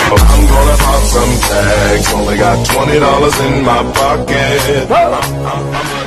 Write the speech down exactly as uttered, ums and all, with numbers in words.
I'm gonna pop some tags. Only got twenty dollars in my pocket. I'm, I'm, I'm